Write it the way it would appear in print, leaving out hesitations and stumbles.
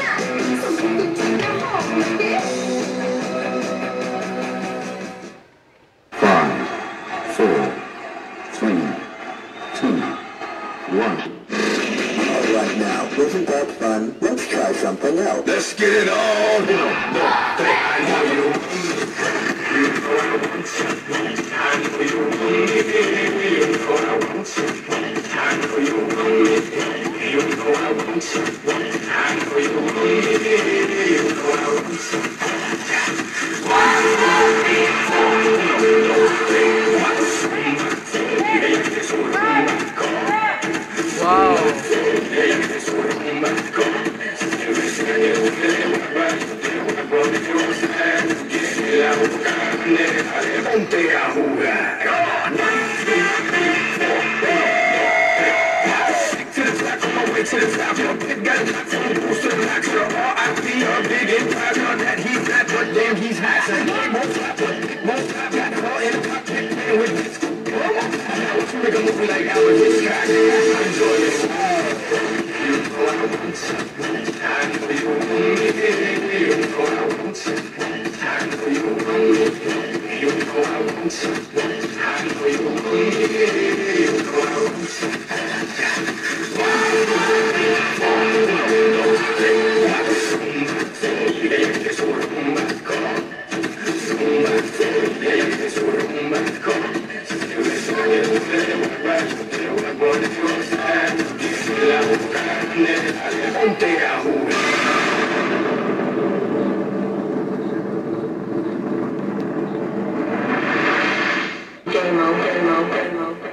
Five, four, three, two, one. All right now, isn't that fun? Let's try something else. Let's get it on. I know you. You know I want you. I know you want me. You know I want you. I know you want me. You know I want you. I know you want me. You know I want you. Ponte a jugar. To the top, on my way to the top. Your pit got a knock from the boost to the max. Your RIP, a big impact on that. He's not, but damn, he's hot. So he won't stop, but won't stop. Got caught in the cockpit playing with this. Now let's make a movie like Albert Hitchcock. Enjoy this. You know I want you. I know you want me. You know I want you. I know you want me. You know I want you. I know you want me. You know I want you. Ponte a jugar. Game on, game on, game on.